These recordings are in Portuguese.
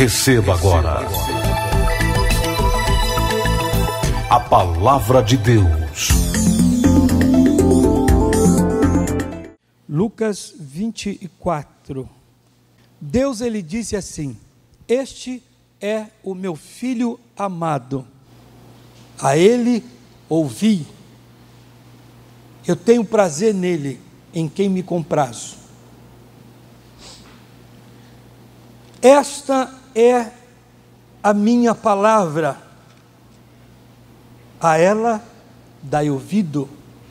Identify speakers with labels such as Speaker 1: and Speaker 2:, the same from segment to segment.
Speaker 1: Receba agora a palavra de Deus.
Speaker 2: Lucas 24. Deus, ele disse assim: este é o meu filho amado, a ele ouvi, eu tenho prazer nele, em quem me comprazo. Esta é a minha palavra, a ela dai ouvido.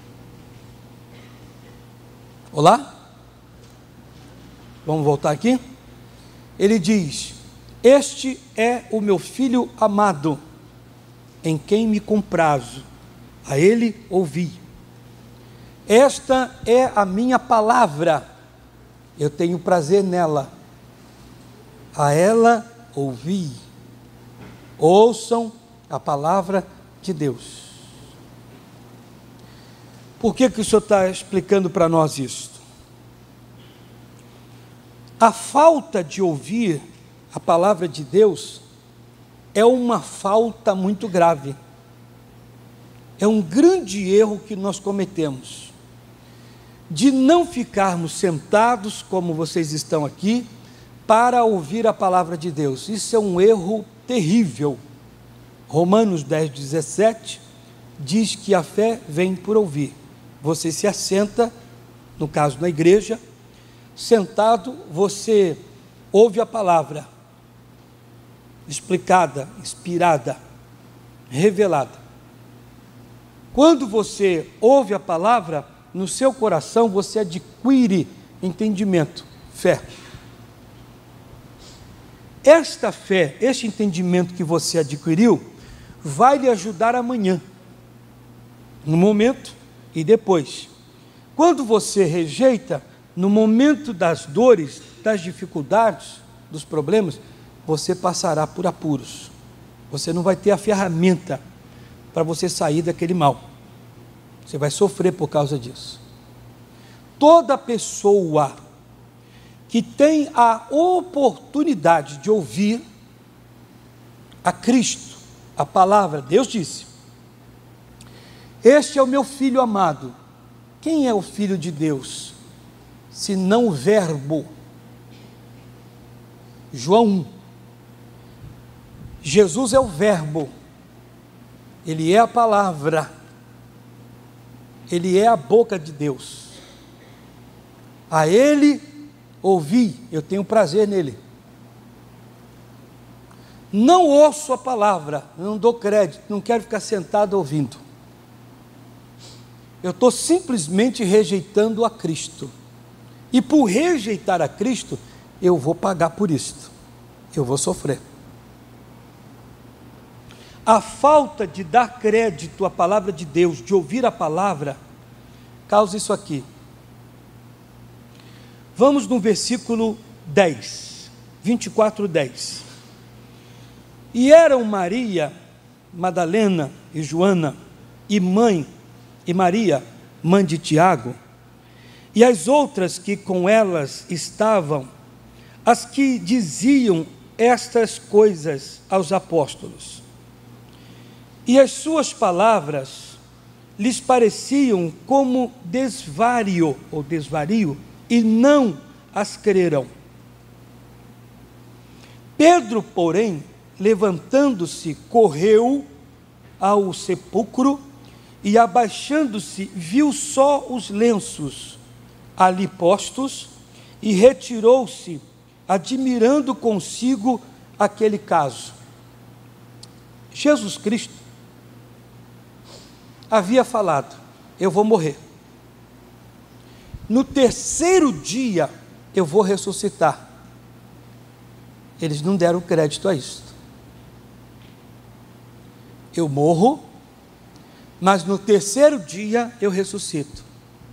Speaker 2: Olá? Vamos voltar aqui? Ele diz: este é o meu filho amado, em quem me comprazo, a ele ouvi. Esta é a minha palavra, eu tenho prazer nela, a ela ouvi. Ouçam a palavra de Deus. Por que o Senhor está explicando para nós isso? A falta de ouvir a palavra de Deus é uma falta muito grave. É um grande erro que nós cometemos, de não ficarmos sentados, como vocês estão aqui, para ouvir a palavra de Deus. Isso é um erro terrível. Romanos 10:17 diz que a fé vem por ouvir. Você se assenta, no caso na igreja, sentado, você ouve a palavra explicada, inspirada, revelada. Quando você ouve a palavra, no seu coração você adquire entendimento, fé. Esta fé, este entendimento que você adquiriu, vai lhe ajudar amanhã, no momento e depois. Quando você rejeita, no momento das dores, das dificuldades, dos problemas, você passará por apuros. Você não vai ter a ferramenta para você sair daquele mal. Você vai sofrer por causa disso. Toda pessoa que tem a oportunidade de ouvir a Cristo, a palavra, Deus disse: este é o meu filho amado. Quem é o filho de Deus, se não o verbo? João 1. Jesus é o verbo, ele é a palavra, ele é a boca de Deus. A ele ouvi, eu tenho prazer nele. Não ouço a palavra, não dou crédito, não quero ficar sentado ouvindo. Eu estou simplesmente rejeitando a Cristo. E por rejeitar a Cristo, eu vou pagar por isto. Eu vou sofrer. A falta de dar crédito à palavra de Deus, de ouvir a palavra, causa isso aqui. Vamos no versículo 10, 24:10. E eram Maria Madalena e Joana, e Maria, mãe de Tiago, e as outras que com elas estavam, as que diziam estas coisas aos apóstolos. E as suas palavras lhes pareciam como desvario, e não as creram. Pedro, porém, levantando-se, correu ao sepulcro e, abaixando-se, viu só os lenços ali postos e retirou-se, admirando consigo aquele caso. Jesus Cristo havia falado: eu vou morrer, no terceiro dia eu vou ressuscitar. Eles não deram crédito a isso. Eu morro, mas no terceiro dia eu ressuscito.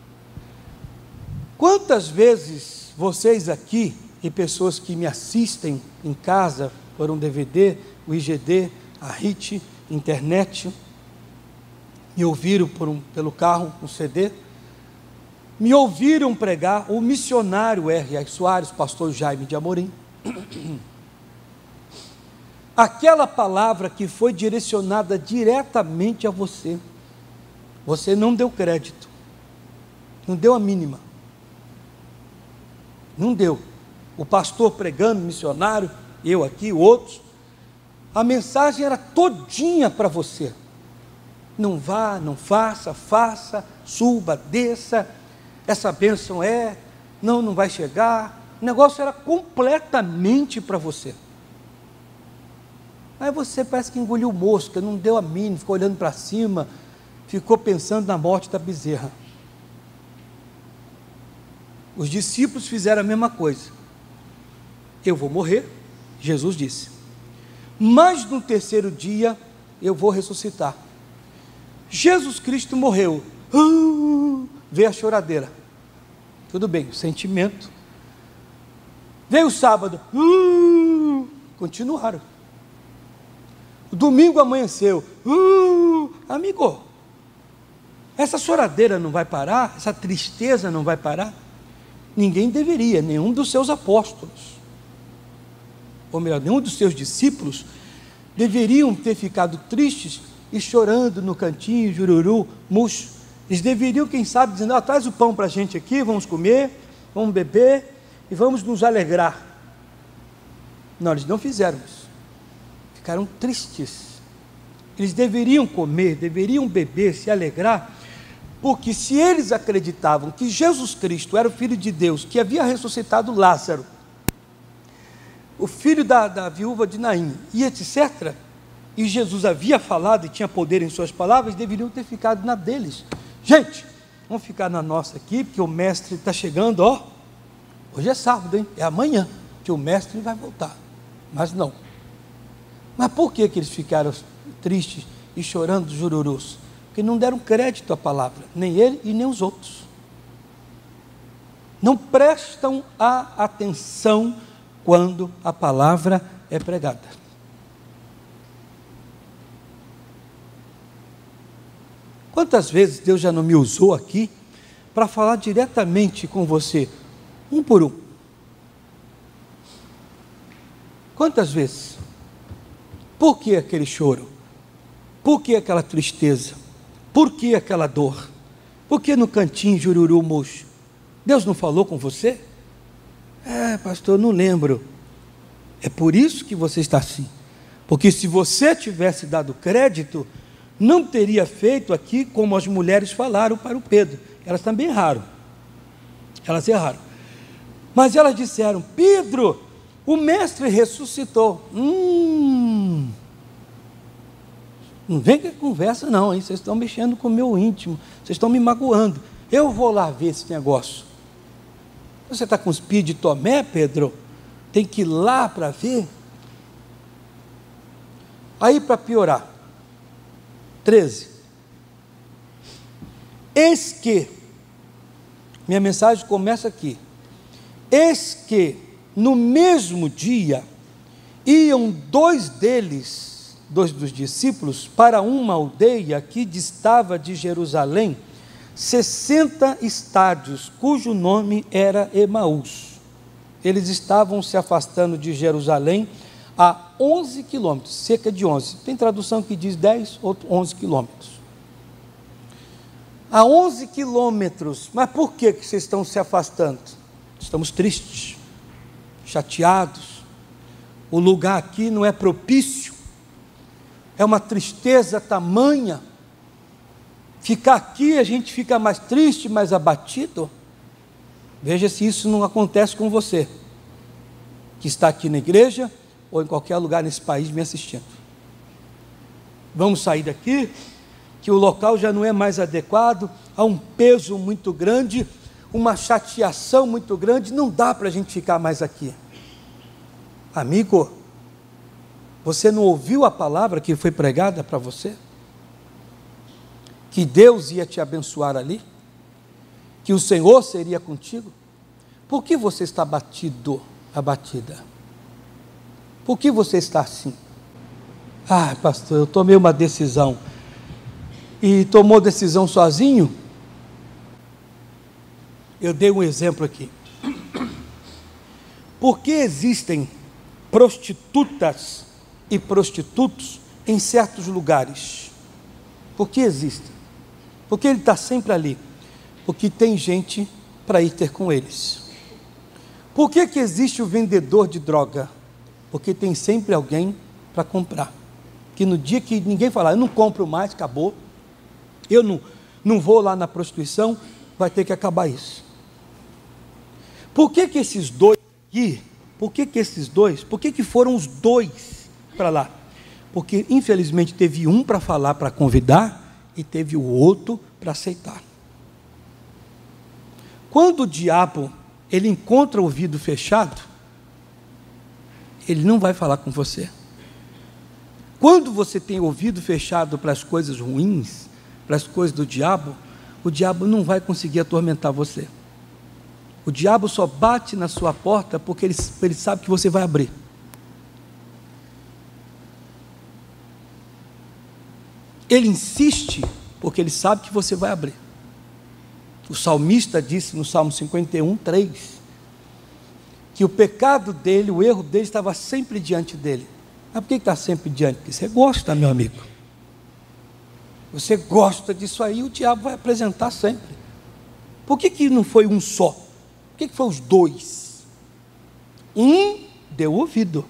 Speaker 2: Quantas vezes vocês aqui, e pessoas que me assistem em casa, por um DVD, o IGD, a RIT, internet, me ouviram pelo carro, um CD, me ouviram pregar o missionário R.A. Soares, pastor Jaime de Amorim. aquela palavra que foi direcionada diretamente a você, você não deu crédito, não deu a mínima, não deu. O pastor pregando, missionário, eu aqui, outros, a mensagem era todinha para você. Não vá, não faça, faça, suba, desça, essa bênção não vai chegar. O negócio era completamente para você. Aí você parece que engoliu mosca, não deu a mínima, ficou olhando para cima, ficou pensando na morte da bezerra. Os discípulos fizeram a mesma coisa. Eu vou morrer, Jesus disse, mas no terceiro dia eu vou ressuscitar. Jesus Cristo morreu, veio a choradeira, tudo bem, o sentimento, veio o sábado, continuaram, o domingo amanheceu, amigo, essa choradeira não vai parar, essa tristeza não vai parar. Ninguém deveria, nenhum dos seus apóstolos, ou melhor, nenhum dos seus discípulos deveriam ter ficado tristes e chorando no cantinho, jururu, murcho. Eles deveriam, quem sabe, dizendo, traz o pão para a gente aqui, vamos comer, vamos beber e vamos nos alegrar. Não, eles não fizeram isso, ficaram tristes. Eles deveriam comer, deveriam beber, se alegrar, porque se eles acreditavam que Jesus Cristo era o Filho de Deus, que havia ressuscitado Lázaro, o filho da viúva de Naim, e etc., e Jesus havia falado e tinha poder em suas palavras, deveriam ter ficado na deles. Gente, vamos ficar na nossa aqui, porque o mestre está chegando, hoje é sábado, hein? É amanhã que o mestre vai voltar. Mas não. Mas por que eles ficaram tristes e chorando jururus? Porque não deram crédito à palavra, nem ele e nem os outros. Não prestam a atenção quando a palavra é pregada. Quantas vezes Deus já não me usou aqui para falar diretamente com você, um por um? Quantas vezes? Por que aquele choro? Por que aquela tristeza? Por que aquela dor? Por que no cantinho jururu murcho? Deus não falou com você? Pastor, não lembro. É por isso que você está assim. Porque se você tivesse dado crédito, não teria feito aqui como as mulheres falaram para o Pedro. Elas também erraram. Elas erraram. Mas elas disseram, Pedro, o mestre ressuscitou. Não vem com conversa não, hein? Vocês estão mexendo com o meu íntimo, vocês estão me magoando. Eu vou lá ver esse negócio. Você está com os pés de Tomé, Pedro? Tem que ir lá para ver. Aí, para piorar, 13. Eis que, minha mensagem começa aqui, eis que no mesmo dia iam dois dos discípulos, para uma aldeia que distava de Jerusalém 60 estádios, cujo nome era Emaús. Eles estavam se afastando de Jerusalém a 11 quilômetros, cerca de 11. Tem tradução que diz 10, outro 11 quilômetros. A 11 quilômetros, mas por que vocês estão se afastando? Estamos tristes, chateados, o lugar aqui não é propício, é uma tristeza tamanha, ficar aqui a gente fica mais triste, mais abatido. Veja se isso não acontece com você, que está aqui na igreja, ou em qualquer lugar nesse país me assistindo. Vamos sair daqui, que o local já não é mais adequado, há um peso muito grande, uma chateação muito grande, não dá para a gente ficar mais aqui. Amigo, você não ouviu a palavra que foi pregada para você? Que Deus ia te abençoar ali? Que o Senhor seria contigo? Por que você está abatido, abatida? Por que você está assim? Pastor, eu tomei uma decisão. E tomou decisão sozinho? Eu dei um exemplo aqui. Por que existem prostitutas e prostitutos em certos lugares. Por que existem? Porque ele está sempre ali. Porque tem gente para ir ter com eles. Por que existe o vendedor de droga? Porque tem sempre alguém para comprar. Que no dia que ninguém falar, eu não compro mais, acabou, eu não vou lá na prostituição, vai ter que acabar isso. Por que esses dois aqui, por que foram os dois para lá? Porque infelizmente teve um para falar, para convidar, e teve o outro para aceitar. Quando o diabo, ele encontra o ouvido fechado, ele não vai falar com você. Quando você tem ouvido fechado para as coisas ruins, para as coisas do diabo, o diabo não vai conseguir atormentar você. O diabo só bate na sua porta porque ele sabe que você vai abrir. Ele insiste porque ele sabe que você vai abrir. O salmista disse no Salmo 51, 3, que o pecado dele, o erro dele estava sempre diante dele. Mas por que está sempre diante? Porque você gosta, meu amigo. Você gosta disso aí, o diabo vai apresentar sempre. Por que não foi um só? Por que foi os dois? Um deu ouvido.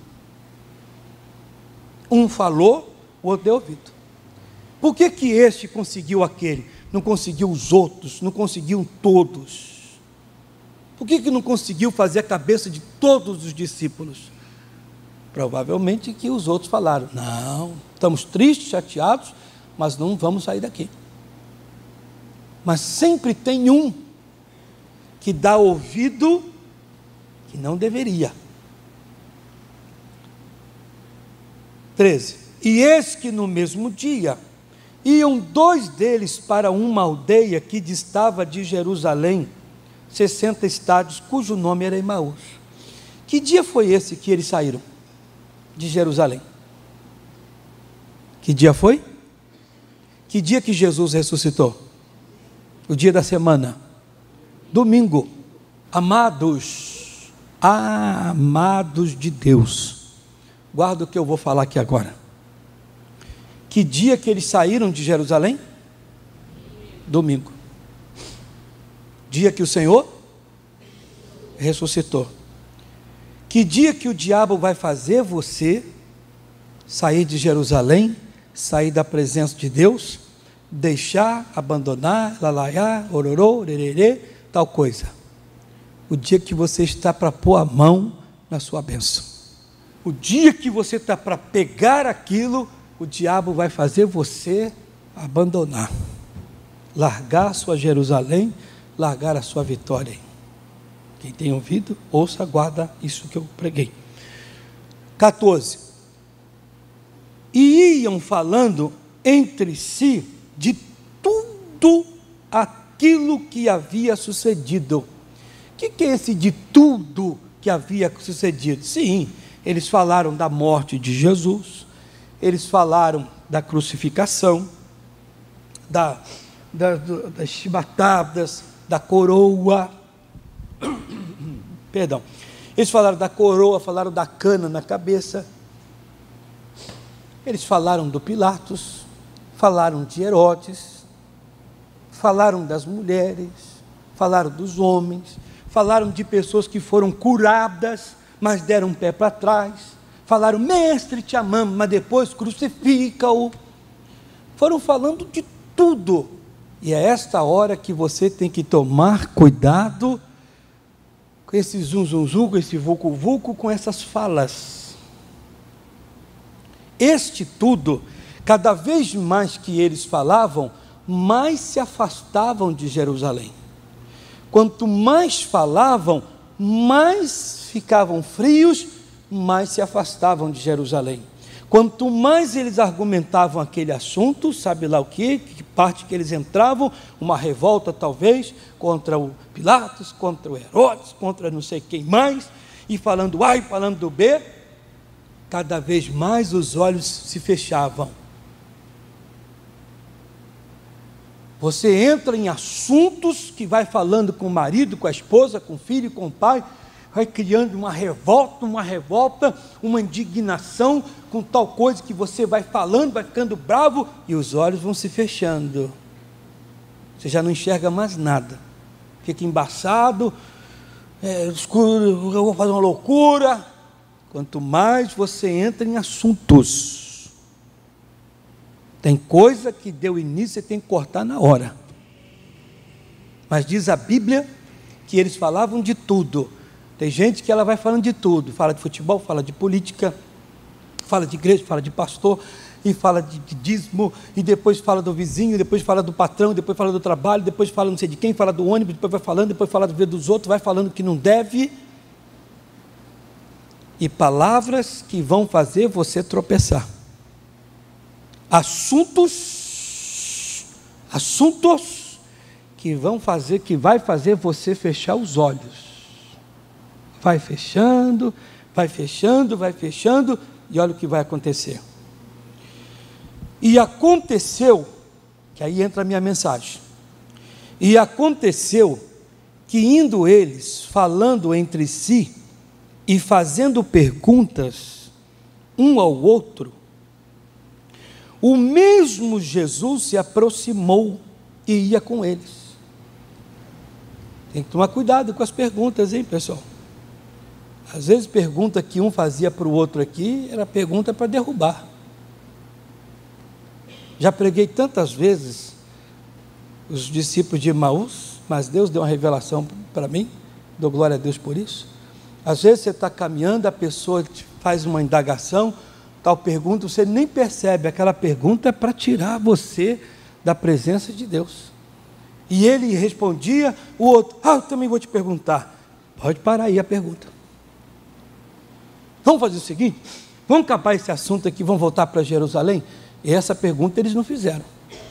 Speaker 2: Um falou, o outro deu ouvido. Por que este conseguiu aquele? Não conseguiu os outros, não conseguiu todos. Por que não conseguiu fazer a cabeça de todos os discípulos? Provavelmente que os outros falaram, não, estamos tristes, chateados, mas não vamos sair daqui. Mas sempre tem um que dá ouvido que não deveria. 13. E eis que no mesmo dia iam dois deles para uma aldeia que distava de Jerusalém 60 estádios, cujo nome era Emaús. Que dia foi esse que eles saíram de Jerusalém? Que dia foi? Que dia que Jesus ressuscitou? O dia da semana? Domingo. Amados, amados de Deus, guarda o que eu vou falar aqui agora. Que dia que eles saíram de Jerusalém? Domingo. Dia que o Senhor ressuscitou. Que dia que o diabo vai fazer você sair de Jerusalém, sair da presença de Deus, deixar, abandonar, lalaiá, ororô, orerê, tal coisa? O dia que você está para pôr a mão na sua bênção. O dia que você está para pegar aquilo, o diabo vai fazer você abandonar, largar a sua Jerusalém, largar a sua vitória. Quem tem ouvido, ouça, guarda isso que eu preguei. 14. E iam falando entre si de tudo aquilo que havia sucedido. O que é esse de tudo que havia sucedido? Sim, eles falaram da morte de Jesus, eles falaram da crucificação, das chibatadas, da coroa, perdão, eles falaram da coroa, falaram da cana na cabeça, eles falaram do Pilatos, falaram de Herodes, falaram das mulheres, falaram dos homens, falaram de pessoas que foram curadas, mas deram um pé para trás, falaram, mestre, te amamos, mas depois crucifica-o. Foram falando de tudo, e é esta hora que você tem que tomar cuidado com esse zum, com esse vulco, com essas falas. Este tudo, cada vez mais que eles falavam, mais se afastavam de Jerusalém. Quanto mais falavam, mais ficavam frios, mais se afastavam de Jerusalém. Quanto mais eles argumentavam aquele assunto, sabe lá o que parte que eles entravam, uma revolta talvez, contra o Pilatos, contra o Herodes, contra não sei quem mais, e falando A e falando do B, cada vez mais os olhos se fechavam. Você entra em assuntos que vai falando com o marido, com a esposa, com o filho, com o pai, vai criando uma revolta, uma indignação com tal coisa que você vai falando, vai ficando bravo e os olhos vão se fechando. Você já não enxerga mais nada, fica embaçado, escuro, eu vou fazer uma loucura. Quanto mais você entra em assuntos, tem coisa que deu início e tem que cortar na hora. Mas diz a Bíblia que eles falavam de tudo. Tem gente que ela vai falando de tudo, fala de futebol, fala de política, fala de igreja, fala de pastor, e fala de dízimo, e depois fala do vizinho, depois fala do patrão, depois fala do trabalho, depois fala não sei de quem, fala do ônibus, depois vai falando, depois fala da vida dos outros, vai falando que não deve, e palavras que vão fazer você tropeçar, assuntos que vai fazer você fechar os olhos, vai fechando, e olha o que vai acontecer. E aconteceu, que aí entra a minha mensagem, e aconteceu que indo eles, falando entre si, e fazendo perguntas, um ao outro, o mesmo Jesus se aproximou e ia com eles. Tem que tomar cuidado com as perguntas, hein, pessoal? Às vezes pergunta que um fazia para o outro aqui, era pergunta para derrubar. Já preguei tantas vezes os discípulos de Emaús, mas Deus deu uma revelação para mim, dou glória a Deus por isso. Às vezes você está caminhando, a pessoa te faz uma indagação, tal pergunta, você nem percebe, aquela pergunta é para tirar você da presença de Deus. E ele respondia, o outro, eu também vou te perguntar. Pode parar aí a pergunta. Vamos fazer o seguinte, vamos acabar esse assunto aqui, vamos voltar para Jerusalém? E essa pergunta eles não fizeram.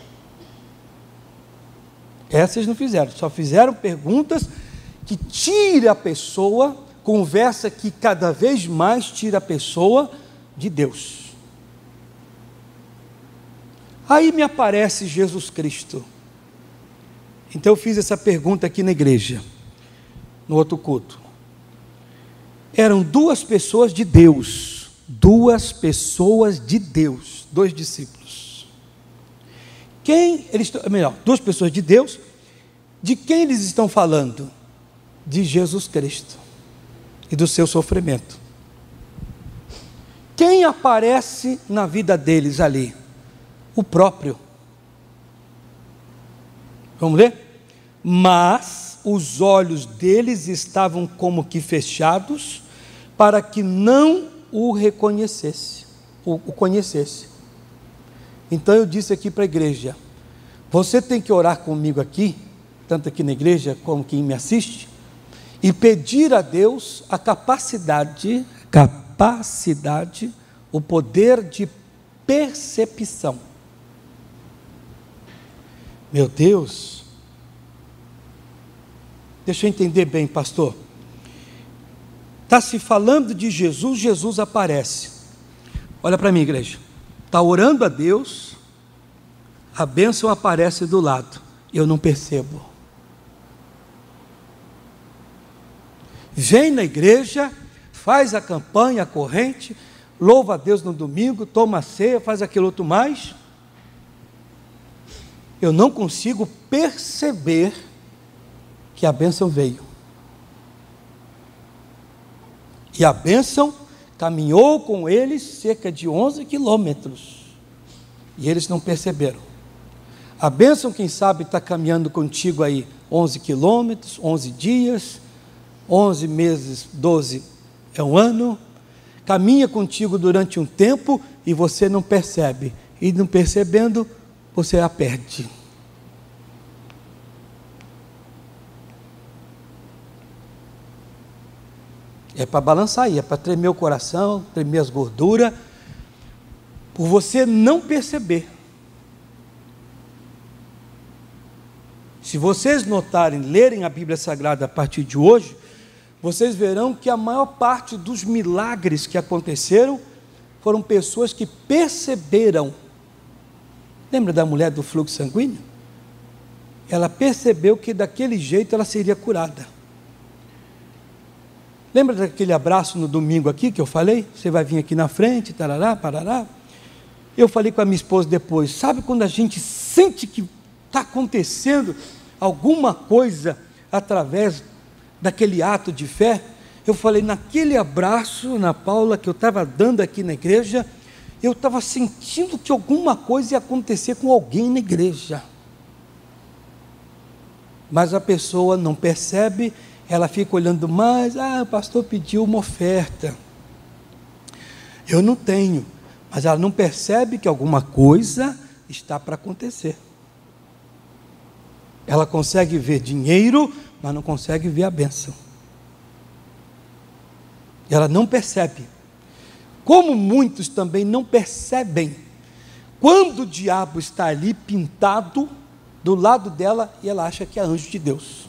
Speaker 2: Essas não fizeram, só fizeram perguntas que tira a pessoa, conversa que cada vez mais tira a pessoa de Deus. Aí me aparece Jesus Cristo. Então eu fiz essa pergunta aqui na igreja, no outro culto. Eram duas pessoas de Deus, dois discípulos. Duas pessoas de Deus, de quem eles estão falando? De Jesus Cristo e do seu sofrimento. Quem aparece na vida deles ali? O próprio. Vamos ler? Mas os olhos deles estavam como que fechados, para que não o reconhecesse, o conhecesse. Então eu disse aqui para a igreja, você tem que orar comigo aqui, tanto aqui na igreja como quem me assiste, e pedir a Deus a capacidade, o poder de percepção. Meu Deus, deixa eu entender bem, pastor. Está se falando de Jesus, Jesus aparece. Olha para mim, igreja. Está orando a Deus, a bênção aparece do lado. Eu não percebo. Vem na igreja, faz a campanha, a corrente, louva a Deus no domingo, toma a ceia, faz aquilo outro mais. Eu não consigo perceber que a bênção veio. E a bênção caminhou com eles cerca de 11 quilômetros. E eles não perceberam. A bênção, quem sabe, está caminhando contigo aí 11 quilômetros, 11 dias, 11 meses, 12 é um ano. Caminha contigo durante um tempo e você não percebe. E não percebendo, você a perde. É para balançar aí, é para tremer o coração, tremer as gorduras, por você não perceber. Se vocês notarem, lerem a Bíblia Sagrada a partir de hoje, vocês verão que a maior parte dos milagres que aconteceram foram pessoas que perceberam. Lembra da mulher do fluxo sanguíneo? Ela percebeu que daquele jeito ela seria curada. Lembra daquele abraço no domingo aqui que eu falei? Você vai vir aqui na frente, tarará, parará. Eu falei com a minha esposa depois, sabe quando a gente sente que está acontecendo alguma coisa através daquele ato de fé? Eu falei, naquele abraço, Ana Paula, que eu estava dando aqui na igreja, eu estava sentindo que alguma coisa ia acontecer com alguém na igreja. Mas a pessoa não percebe, ela fica olhando mais, o pastor pediu uma oferta. Eu não tenho, mas ela não percebe que alguma coisa está para acontecer. Ela consegue ver dinheiro, mas não consegue ver a bênção. Ela não percebe. Como muitos também não percebem quando o diabo está ali pintado do lado dela e ela acha que é anjo de Deus.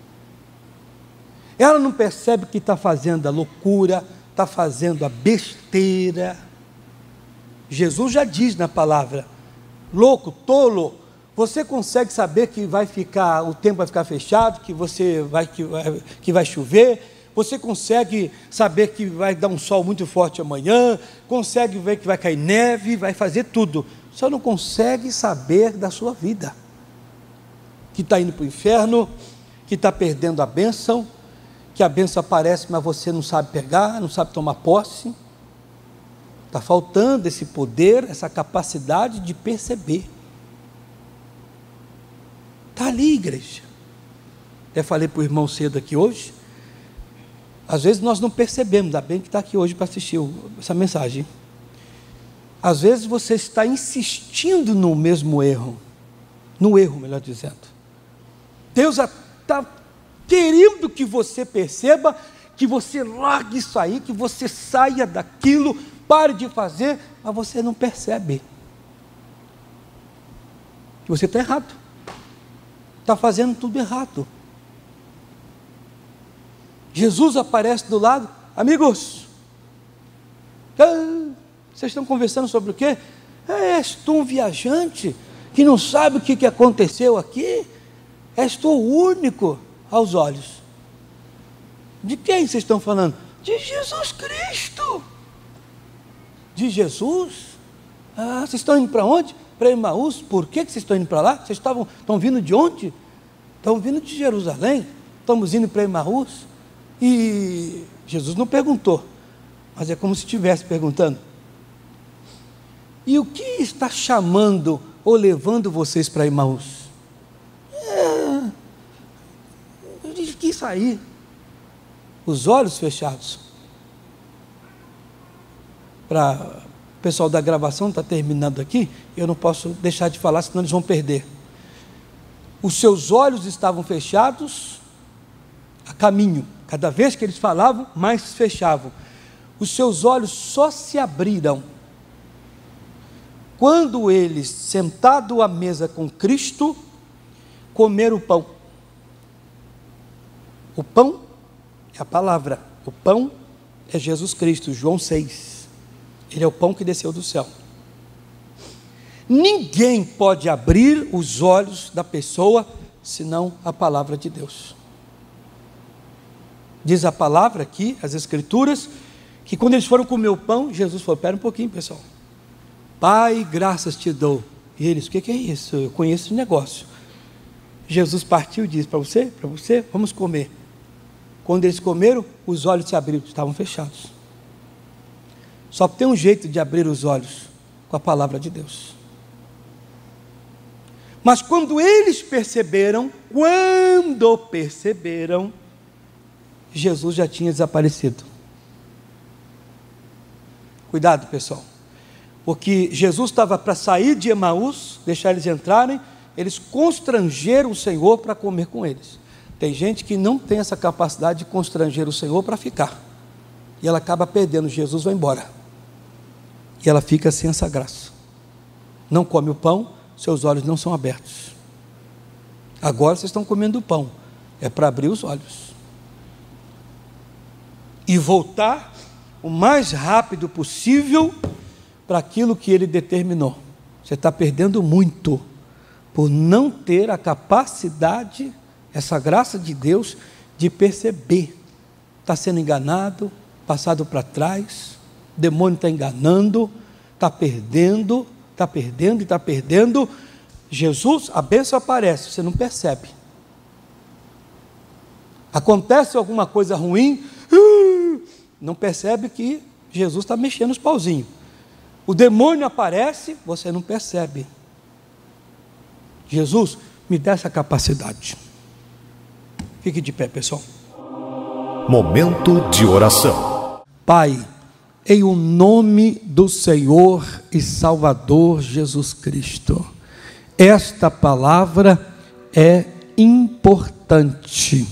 Speaker 2: Ela não percebe que está fazendo a loucura, está fazendo a besteira. Jesus já diz na palavra, louco, tolo, você consegue saber que o tempo vai ficar fechado, que vai chover? Você consegue saber que vai dar um sol muito forte amanhã, consegue ver que vai cair neve, vai fazer tudo, só não consegue saber da sua vida, que está indo para o inferno, que está perdendo a bênção, que a bênção aparece, mas você não sabe pegar, não sabe tomar posse. Está faltando esse poder, essa capacidade de perceber. Está ali, igreja. Até falei para o irmão cedo aqui hoje, às vezes nós não percebemos, ainda bem que está aqui hoje para assistir essa mensagem. Às vezes você está insistindo no mesmo erro, melhor dizendo. Deus está querendo que você perceba, que você largue isso aí, que você saia daquilo, pare de fazer, mas você não percebe. Que você está errado. Está fazendo tudo errado. Jesus aparece do lado, amigos, vocês estão conversando sobre o quê? És tu um viajante que não sabe o que aconteceu aqui? És tu o único aos olhos. De quem vocês estão falando? De Jesus Cristo. De Jesus? Vocês estão indo para onde? Para Emaús. Por que vocês estão indo para lá? Vocês estão vindo de onde? Estão vindo de Jerusalém. Estamos indo para Emaús. E Jesus não perguntou, mas é como se estivesse perguntando. E o que está chamando ou levando vocês para Emaús? Eu disse que isso aí, os olhos fechados. Para o pessoal da gravação está terminando aqui, eu não posso deixar de falar, senão eles vão perder. Os seus olhos estavam fechados a caminho. Cada vez que eles falavam, mais fechavam. Os seus olhos só se abriram quando eles, sentados à mesa com Cristo, comeram o pão. O pão é a palavra, o pão é Jesus Cristo, João 6. Ele é o pão que desceu do céu. Ninguém pode abrir os olhos da pessoa, senão a palavra de Deus. Diz a palavra aqui, as escrituras, que quando eles foram comer o pão, Jesus falou, espera um pouquinho, pessoal. Pai, graças te dou. E eles, o que é isso? Eu conheço o negócio. Jesus partiu e disse, para você, vamos comer. Quando eles comeram, os olhos se abriram, estavam fechados. Só tem um jeito de abrir os olhos, com a palavra de Deus. Mas quando eles perceberam, Jesus já tinha desaparecido. Cuidado, pessoal, porque Jesus estava para sair de Emaús, deixar eles entrarem, eles constrangeram o Senhor para comer com eles. Tem gente que não tem essa capacidade de constranger o Senhor para ficar, e ela acaba perdendo, Jesus vai embora, e ela fica sem essa graça, não come o pão, seus olhos não são abertos. Agora vocês estão comendo o pão, é para abrir os olhos, e voltar o mais rápido possível para aquilo que Ele determinou. Você está perdendo muito por não ter a capacidade, essa graça de Deus, de perceber está sendo enganado, passado para trás, o demônio está enganando, está perdendo, e está perdendo. Jesus, a bênção aparece, você não percebe. Acontece alguma coisa ruim, não percebe que Jesus está mexendo os pauzinhos. O demônio aparece, você não percebe. Jesus, me dá essa capacidade. Fique de pé, pessoal.
Speaker 1: Momento de oração.
Speaker 2: Pai, em o nome do Senhor e Salvador Jesus Cristo, esta palavra é importante.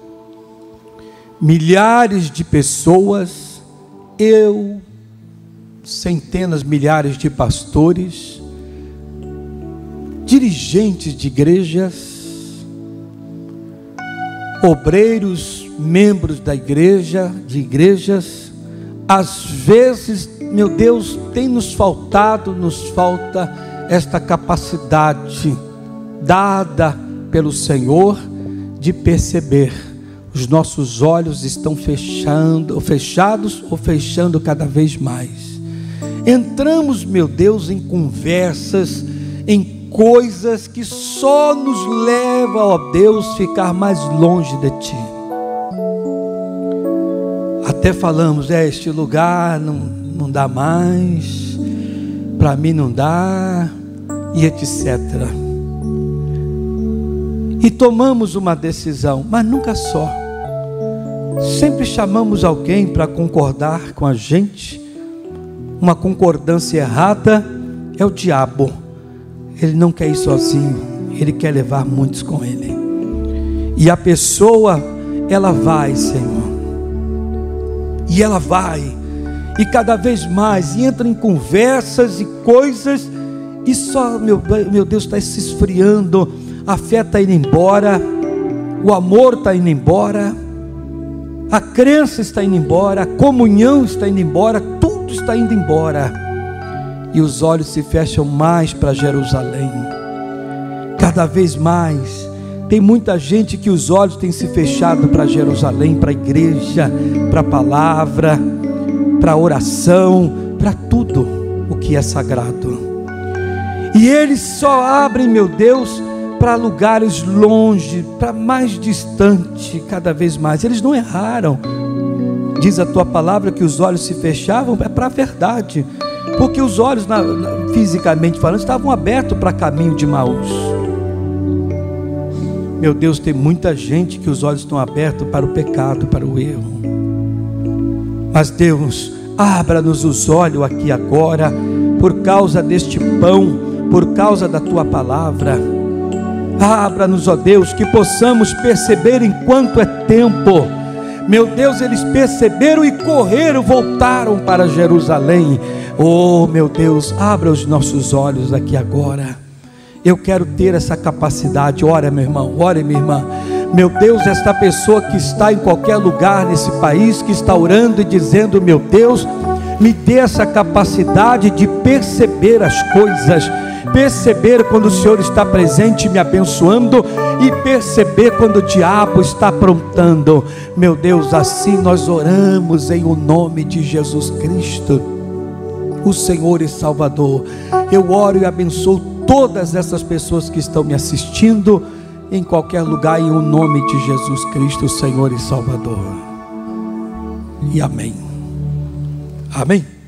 Speaker 2: Milhares de pessoas, eu, centenas, milhares de pastores, dirigentes de igrejas, obreiros, membros da igreja, de igrejas, às vezes, meu Deus, nos falta esta capacidade dada pelo Senhor de perceber. Os nossos olhos estão fechados ou fechando cada vez mais. Entramos, meu Deus, em conversas, em coisas que só nos levam, ó Deus, ficar mais longe de Ti. Até falamos, este lugar não dá mais, para mim não dá, e etc. E tomamos uma decisão, mas nunca só. Sempre chamamos alguém para concordar com a gente. Uma concordância errada é o diabo. Ele não quer ir sozinho, ele quer levar muitos com ele. E a pessoa, ela vai, Senhor. E ela vai, e cada vez mais, e entra em conversas e coisas, e só, meu Deus, está se esfriando, a fé está indo embora, o amor está indo embora, a crença está indo embora, a comunhão está indo embora, tudo está indo embora, e os olhos se fecham mais para Jerusalém, cada vez mais. Tem muita gente que os olhos têm se fechado para Jerusalém, para a igreja, para a palavra, para a oração, para tudo o que é sagrado. E eles só abrem, meu Deus, para lugares longe, para mais distante, cada vez mais. Eles não erraram. Diz a tua palavra que os olhos se fechavam, é para a verdade. Porque os olhos, fisicamente falando, estavam abertos para caminho de Emaús. Meu Deus, tem muita gente que os olhos estão abertos para o pecado, para o erro. Mas Deus, abra-nos os olhos aqui agora, por causa deste pão, por causa da Tua palavra. Abra-nos, ó Deus, que possamos perceber enquanto é tempo. Meu Deus, eles perceberam e correram, voltaram para Jerusalém. Oh, meu Deus, abra os nossos olhos aqui agora. Eu quero ter essa capacidade. Ora, meu irmão, ora, minha irmã. Meu Deus, esta pessoa que está em qualquer lugar nesse país, que está orando e dizendo, meu Deus, me dê essa capacidade de perceber as coisas, perceber quando o Senhor está presente me abençoando, e perceber quando o diabo está aprontando. Meu Deus, assim nós oramos em o nome de Jesus Cristo, o Senhor e Salvador. Eu oro e abençoo todas essas pessoas que estão me assistindo em qualquer lugar, em o nome de Jesus Cristo, Senhor e Salvador. E amém. Amém.